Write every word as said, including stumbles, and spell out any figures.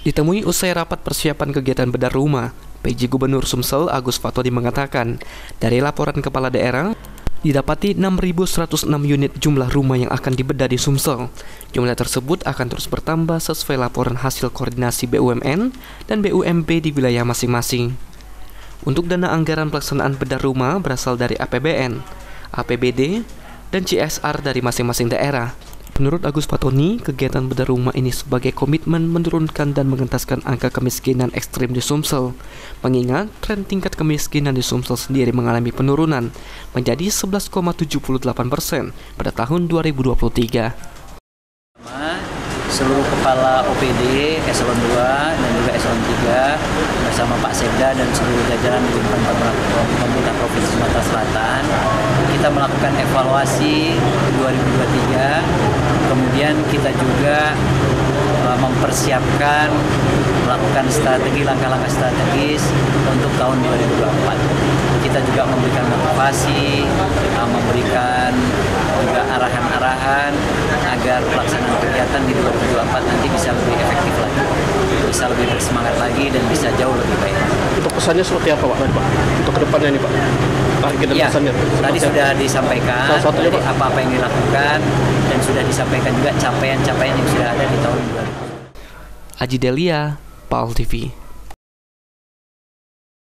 Ditemui usai rapat persiapan kegiatan bedah rumah, P J Gubernur Sumsel Agus Fatodi mengatakan, dari laporan kepala daerah, didapati enam ribu seratus enam unit jumlah rumah yang akan dibedah di Sumsel. Jumlah tersebut akan terus bertambah sesuai laporan hasil koordinasi B U M N dan B U M P di wilayah masing-masing. Untuk dana anggaran pelaksanaan bedah rumah berasal dari A P B N, A P B D, dan C S R dari masing-masing daerah. Menurut Agus Fatoni, kegiatan bedah rumah ini sebagai komitmen menurunkan dan mengentaskan angka kemiskinan ekstrim di Sumsel. Mengingat tren tingkat kemiskinan di Sumsel sendiri mengalami penurunan menjadi sebelas koma tujuh delapan persen pada tahun dua ribu dua puluh tiga. Seluruh kepala O P D, Eselon dua dan juga Eselon tiga bersama Pak Sekda dan seluruh jajaran di pemerintah Provinsi Sumatera Selatan, kita melakukan evaluasi dua ribu dua puluh tiga, kemudian kita juga uh, mempersiapkan melakukan strategi langkah-langkah strategis untuk tahun dua ribu dua puluh empat. Kita juga memberikan motivasi, uh, memberikan juga arahan-arahan agar pelaksanaan kegiatan di dua ribu dua puluh empat nanti bisa lebih efektif lagi, bisa lebih bersemangat lagi dan bisa jauh lebih baik. Untuk pesannya seperti apa Pak? Pak? Untuk kedepannya nih Pak? Target ya, pesannya. Tadi sudah disampaikan apa-apa yang dilakukan dan sudah disampaikan juga capaian-capaian yang sudah ada di tahun dua ribu. Aji Delia, P A L T V.